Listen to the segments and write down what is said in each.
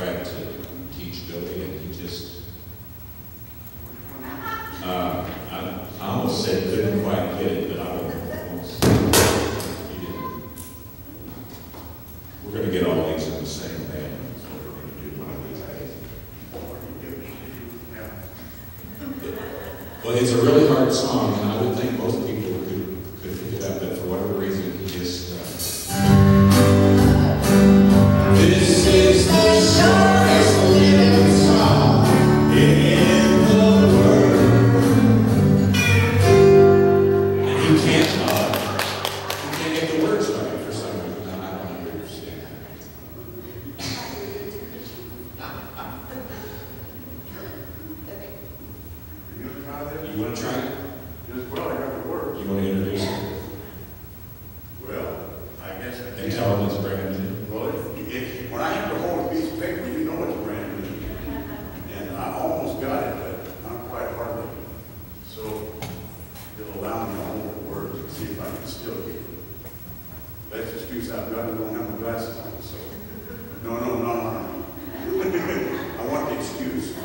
tried to teach Billy, and he just, I almost said couldn't quite get it, but I almost, he didn't. We're going to get all these in the same band. That's what we're going to do one of these days. Well, it's a really hard song, and I would think most people could pick it up, but for whatever reason, he just... This is the shortest living song in the world. And he can't get the words right for some reason, and I don't understand. You want to try that? You want to try it? Just, well, I got the words. You want to introduce it? Well, I guess I And tell them it's brand new. Well, when I have to hold a piece of paper, you know it's brand new. And I almost got it, but not quite hardly. So it'll allow me to hold the words and see if I can still get it. That's the excuse I've got. I don't have my glasses on, so. No. I want the excuse.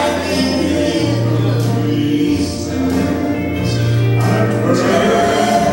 Turn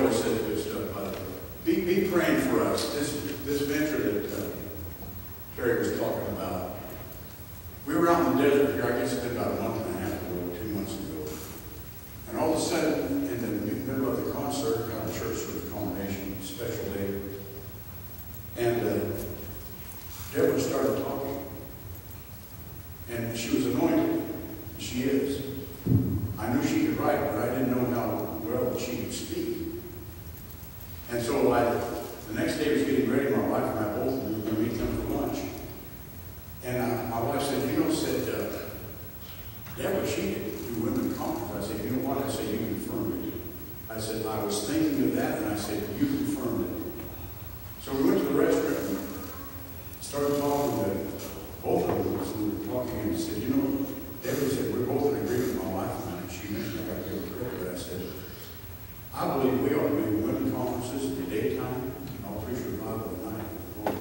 always says good stuff, by the way. Be praying for us. This venture that Terry was talking about. We were out in the desert here, I guess it's been about a month and a half ago, 2 months ago. And all of a sudden, in the middle of the concert, got a church for the culmination, special day. And Debra started talking. And she was anointed. She is. I knew she could write, but I didn't know how well she could speak. And so the next day was getting ready, my wife and I both were going to meet them for lunch. And my wife said, Debra, she could do women's conference. I said, you know what? I said, you confirmed it. I said, I was thinking of that, and I said, you confirmed it. So we went to the restaurant and started talking to both of them. So we were talking, and he said, Debra said, we're both in agreement, my wife and I. She mentioned I got to give her credit, but I said, I believe we ought to do women's conferences in the daytime, and I'll preach revival at night.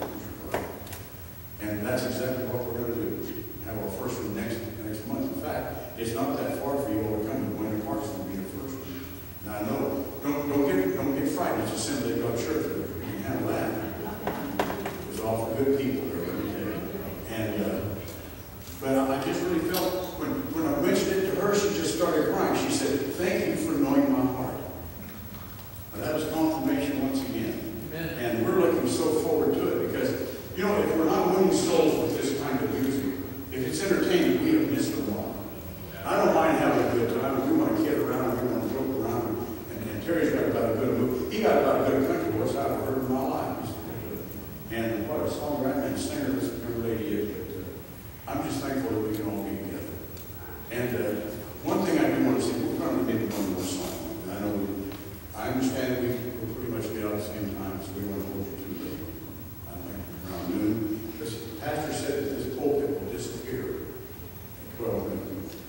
And that's exactly what we're going to do. Have our first one next month. In fact, it's not that far for you all to come. Winter Park's going to be your first one. Now I know, don't get frightened. It's Assembly of God Church. We can handle that. There's all for good people there, let me tell you. And but I just really felt when I mentioned it to her, she just started crying. She said, "Thank you for knowing my heart." Now, that was confirmation once again. Amen. And we're looking so forward to it because, if we're not winning souls with this kind of music, if it's entertaining, we have missed the mark. I don't mind having a good time. We want to kid around, we want to joke around. And Terry's got about a good move. He got about a good country voice I've ever heard in my life. And what a songwriter and singer this young lady is. But I'm just thankful that we can all be together. And one thing I do want to say, we're probably maybe one more song. And I understand we'll pretty much get out at the same time, so we want to hold you too late. I think around noon. Because the pastor said that this pulpit will disappear at 12 noon.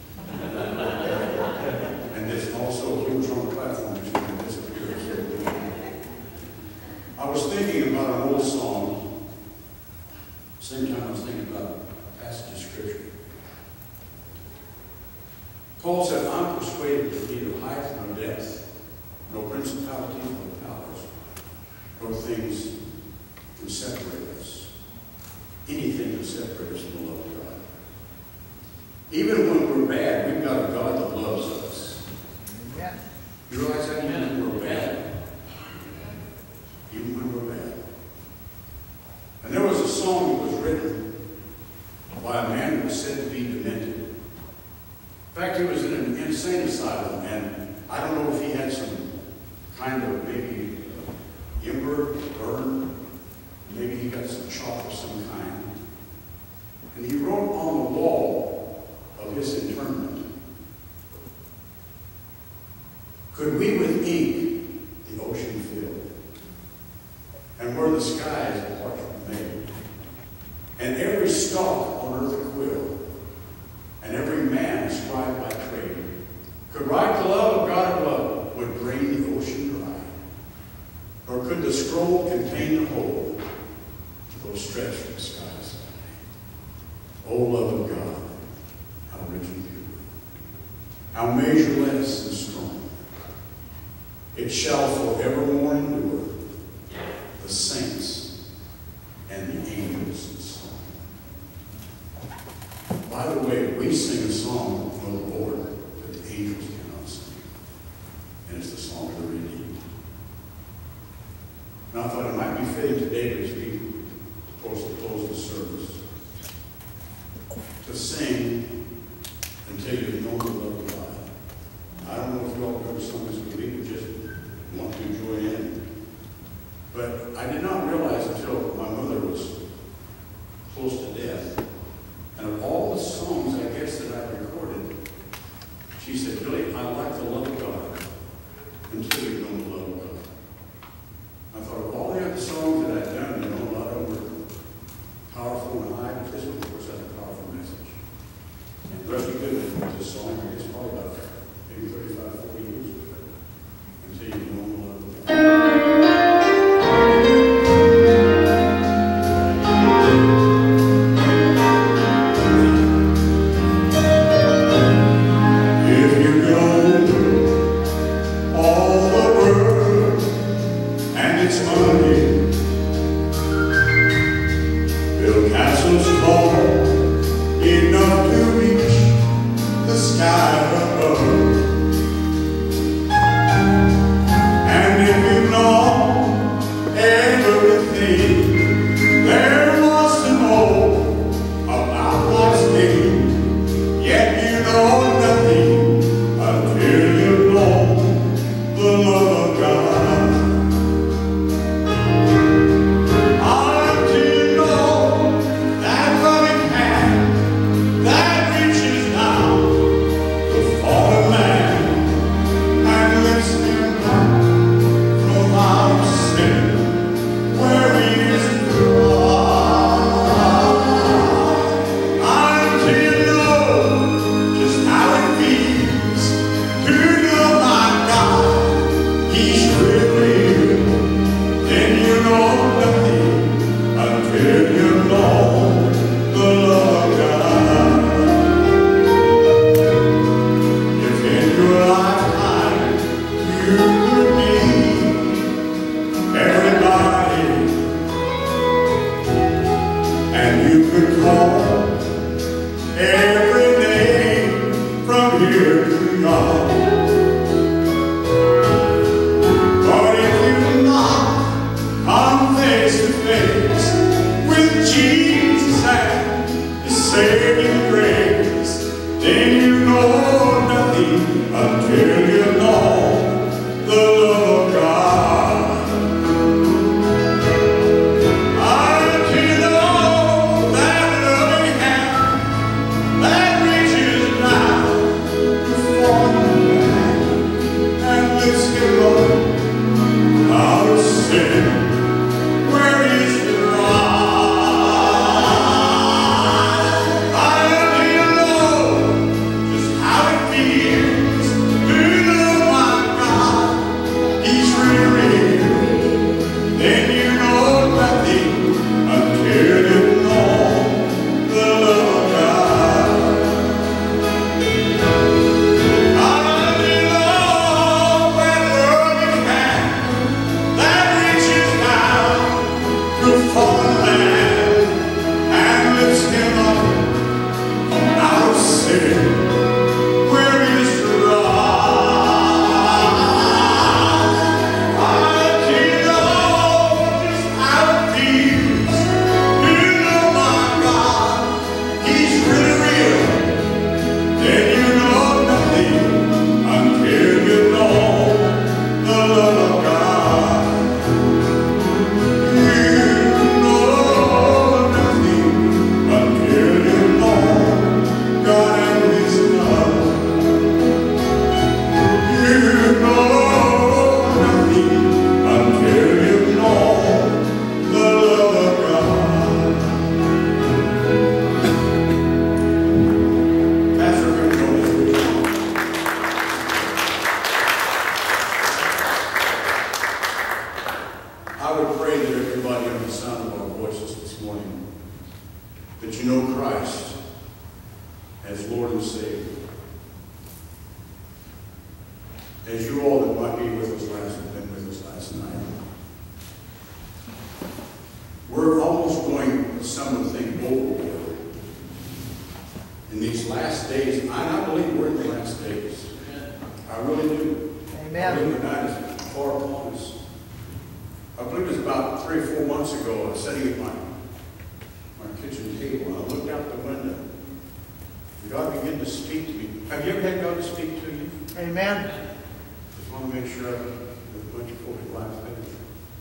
And there's also huge on the platform that's going to disappear. So I was thinking about an old song. Same time I was thinking about a passage of Scripture. Paul said, I'm persuaded that neither height nor depth, no principalities, no powers, no things can separate us. Anything can separate us from the love of God. Even when we're bad, we've got a God that loves us. Yeah. You realize that? Even when we're bad. Even when we're bad. And there was a song that was written by a man who was said to be demented. In fact, he was in an insane asylum, and I don't know if he had some kind of maybe ember burn. Maybe he got some chalk of some kind. And he wrote on the wall of his internment, could we with ink the ocean fill, and were the skies a parchment made, and every stalk on earth a quill, and every man a scribe by trade, could write the love of God above, would drain the ocean dry, nor could the scroll contain the whole, though stretched from skies. O love of God, how rich and pure, how measureless and strong, it shall forevermore endure the saints and the angels in song. By the way, we sing a song from the Lord that the angels cannot sing, and it's the song of the redeemed. And I thought it might be fitting today as we close the service to sing until you've known the love of God. I don't know if you all go to some of this week or just want to join in. But I did not realize until my mother was close to death, and of all the songs I guess that I recorded, she said, Billy, I like the love of God until you've known the love of God. I thought of all the other songs that I'd done, a lot of them were powerful and high, but this one, of course, has a powerful message. And Rusty Goodman wrote this song, I guess probably about maybe 35, 40 years ago, until you've known the love of God. If you go it's unreal. Build castles tall, enough to reach the sky above. And if you know everything there was to know about life's game, yet you know nothing until you know the love of God. Until you know that loving hand that reaches down the fallen man and lifts him up from out of sin where he is dry. Until you know just how it feels to know my God, He's real. Then you know nothing until you know the love of God. If in your lifetime you could meet everybody, and you could call every name from here to yon, but if you not come face to face with Jesus and His saving grace, then you know nothing until you know the love of God. Until you know that loving hand that reaches down to fallen man and lifts him up out of sin where he's dry. Until you know just how it feels to know my God, He's real. Then you know nothing until you know the love of God. Until you know that loving hand that reaches down to fallen man and lifts him up from out of sin where he is dry. Until you know just how it feels to know my God, He's really real. Then you know nothing until you know the love of God. You know nothing until you know God and His love. You know nothing until you know the love of God. Pastor, we're going to go this week. I would pray that everybody under the sound of our voices this morning, that you know Christ as Lord and Savior. As you all that might be with us last night, we're almost going some of the things overboard in these last days. I believe we're in the last days. I really do. Amen. I believe the night is far upon us. I believe it was about 3 or 4 months ago, I was sitting at my kitchen table, and I looked out the window, and God began to speak to me. Have you ever had God speak to you? Amen. Just want to make sure that a bunch of folks are live finished.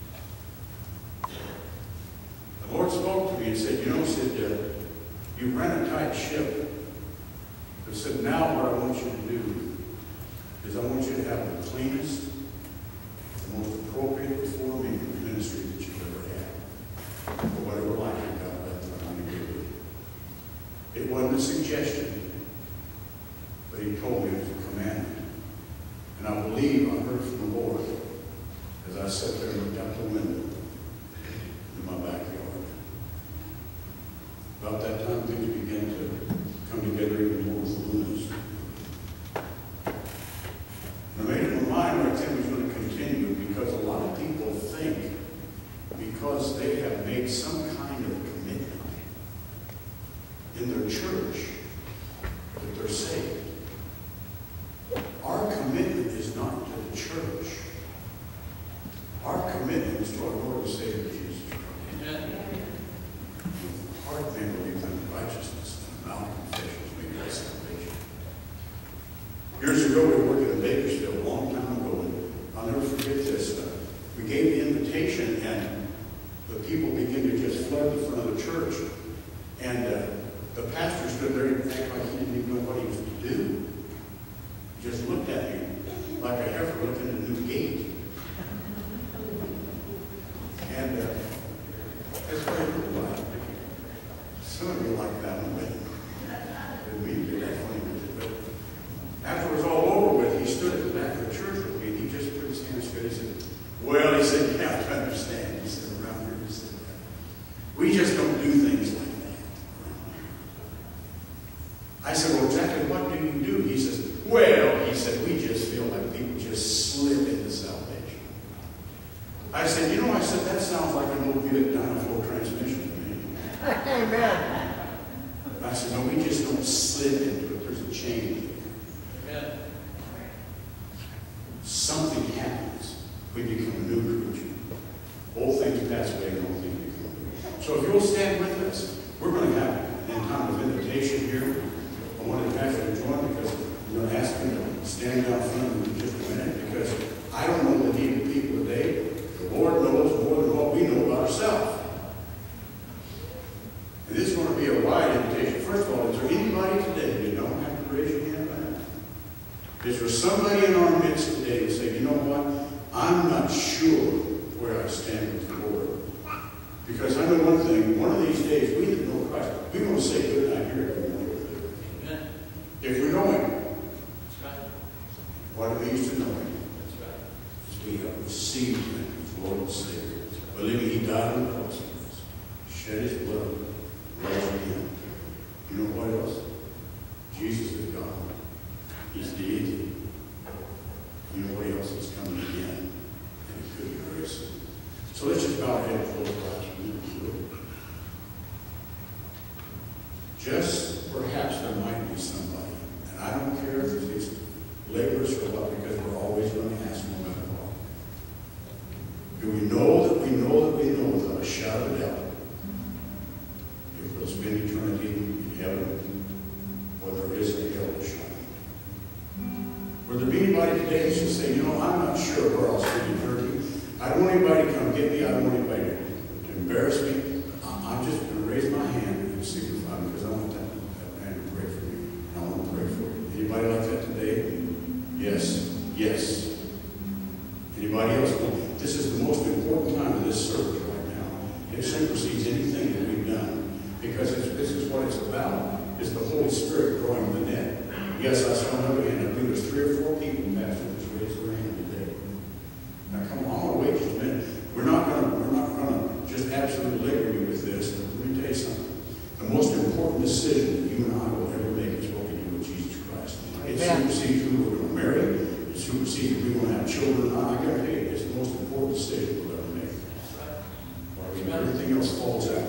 The Lord spoke to me and said, you ran a tight ship. He said, now what I want you to do is I want you to have the cleanest, the most appropriate performing ministry that you've ever had. For whatever life you got, that's what I'm going to give you. It wasn't a suggestion, but He told me it was a commandment. And I believe I heard from the Lord as I sat there and looked out the window in my backyard. About that time, things began to come together even more voluminous. And I made up my mind right then was going to continue because a lot of people think because they have made some kind of commitment in their church that they're saved. Our commitment is not to the church. Our commitment is to our Lord and Savior Jesus Christ. Amen. The heart man believes in righteousness, and the mouth confessions made by salvation. Years ago, we were working in Bakersfield a long time ago, and I'll never forget this. We gave the invitation, and the people began to just flood the front of the church. And the pastor stood there and acted like he didn't even know what he was to do. He just looked at me like a heifer looking at a new gate. And that's what it looked like. Some of you like that one, but didn't mean to be that funny with it. But after it was all over with, he stood at the back of the church with me, and he just put his hands straight. He said, well, he said, you have to understand. He said, around here, he said, we just don't do things like that. I said, well, exactly what do you do? He says, well, he said, we just feel like people just slip into salvation. I said, you know, I said, that sounds like an old Buick Dynaflow transmission to me. Amen. I said, no, we just don't slip into it. There's a change. Amen. Something happens. We become a new creature. Old things pass away and old things become new. So if you'll stand with us, we're going to have an time of invitation here. I wanted the pastor to join because I'm going to ask him to stand down front in just a minute, because I don't know the need of people today. The Lord knows more than what we know about ourselves. And this is going to be a wide invitation. First of all, is there anybody today who don't have to raise your hand right now? Is there somebody in our midst today who say, you know what? I'm not sure where I stand with the Lord. Because I know one thing, one of these days, we that know Christ, we want to say good night here. Amen. If we know Him, that's right. What it means to know Him. That's right. Is we have received Him as Lord and Savior. Believing He died on the cross for us, shed His blood, rose again. You know what else? Jesus is God. He's deity. You know what else is coming again? And it could be very soon. So let's just bow our head and close our eyes. Just perhaps there might be somebody, and I don't care if it's laborers or what, because we're always going to ask no matter what. Do we know that we know that we know without a shadow of doubt if we'll spend eternity in heaven, or there is a hell to shine? Would there be anybody today who should say, you know, I'm not sure where I'll spend eternity. I don't want anybody to come get me. I don't want anybody to embarrass me. I'm just going to raise my hand and signify, because I want that man to pray for me. I want to pray for you. Anybody like that today? Yes. Yes. Anybody else? Well, this is the most important time of this service right now. It supersedes anything that we've done, because this is what it's about, is the Holy Spirit growing the net. Yes, I saw another hand. I believe there's 3 or 4 people, Pastor, that's raised their hand today. Now, come on, I'm going to wait just a minute. We're not going to just absolutely labor you with this. But let me tell you something. The most important decision that you and I will ever make is what we do with Jesus Christ. It supersedes who we're going to marry. It supersedes if we're going to have children. I got to tell you, it's the most important decision we'll ever make. Everything else falls out.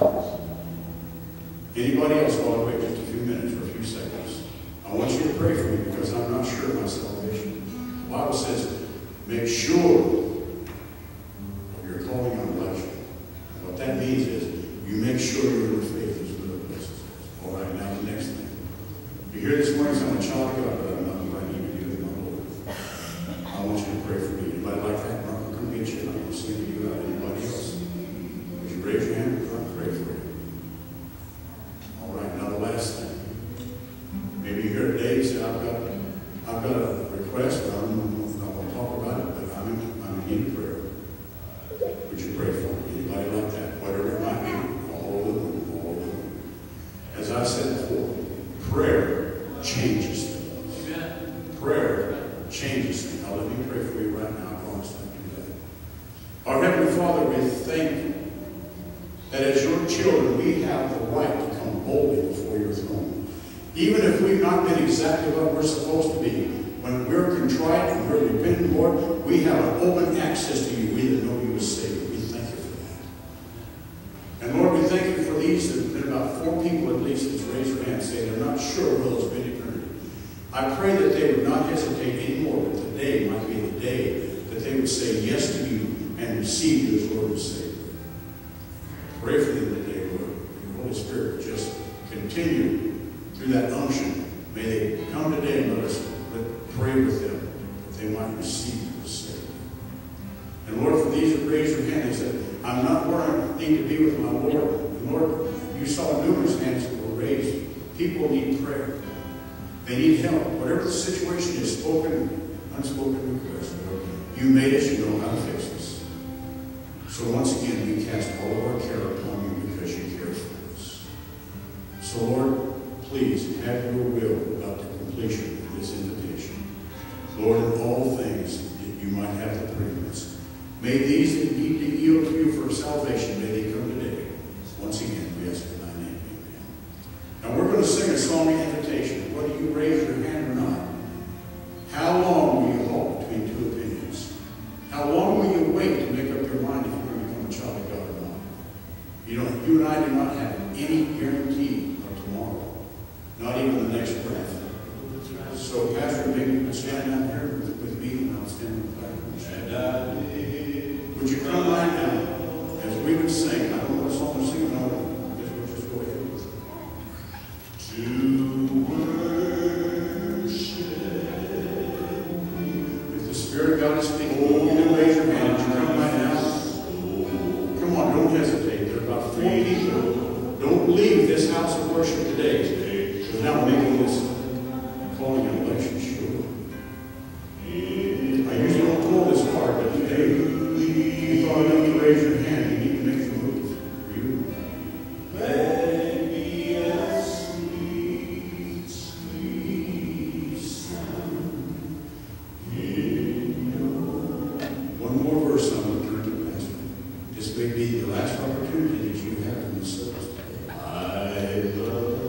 Anybody else want to wait just a few minutes or a few seconds? I want you to pray for me, because I'm not sure of my salvation. The Bible says, make sure of your calling on election. And what that means is, you make sure your faith is with the places. All right, now the next thing. You hear this morning, I'm a child of God, but I'm not what I need to do with my Lord. I want you to pray for me. Anybody like that? I'm going to come get you, and I'm going to sing to you out. Anybody else? Would you raise your hand? I'm going to pray for you. All right, now the last thing. Maybe you hear today, you say, I've got a request, but I don't want to talk about it, but I'm in need of prayer. Would you pray for me? Anybody like that? Whatever it might be, all over the room, all over the room. As I said before, prayer changes things. Prayer changes things. Now let me pray for you right now. I promise I'll do that. Our Heavenly Father, we thank you that as your children, we have the right to come boldly before your throne. Even if we've not been exactly what we're supposed to be, when we're contrite and we're repentant, Lord, we have an open access to you, we that know you as Savior. We thank you for that. I pray that they would not hesitate anymore, but today might be the day that they would say yes to you and receive you as Lord and Savior. Pray for them today, Lord. Your Holy Spirit would just continue through that unction. May they come today and let us pray with them that they might receive you as Savior. And Lord, for these that raised their hand, they said, I'm not where I need to be with my Lord. And Lord, you saw numerous hands that were raised. People need prayer. They need help. Whatever the situation is, spoken, unspoken request, Lord, you made us, you know how to fix us. So once again, we cast all of our care upon you because you care for us. So Lord, please have your will about the completion of this invitation. Lord, in all things, that you might have the preeminence. May these that need to yield to you for salvation, may they come today. Once again, we ask in thy name, amen. Now we're going to sing a song of invitation, whether you raise your hand or not. How long will you halt between two opinions? How long will you wait to make up your mind if you're going to become a child of God or not? You know, you and I do not have any guarantee of tomorrow, not even the next breath. So, Pastor, maybe you can stand out here with me, and I'll stand with back. Would you come right now as we would sing? I don't know what song we're singing, but I guess we'll just go ahead with it. If the Spirit of God is speaking, you can raise your hand. Would you come right now? Come on, don't hesitate. There are about 4 people. Don't leave this house of worship today without making this calling an election sure. I usually don't pull this card, but today, you thought enough to raise your hand. You need to make the move for you. Let me a sweet, sweet sound in your... One more verse I'm going to turn to Pastor. This may be the last opportunity that you have in this service today. I love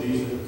these